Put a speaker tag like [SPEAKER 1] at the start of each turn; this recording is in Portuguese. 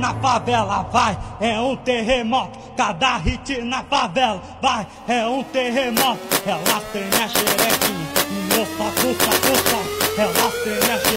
[SPEAKER 1] na favela, vai, é um terremoto. Cada hit na favela, vai, é um terremoto. Elas tremem a xerequinha, moça, puxa, puxa. Elas tremem a xerequinha.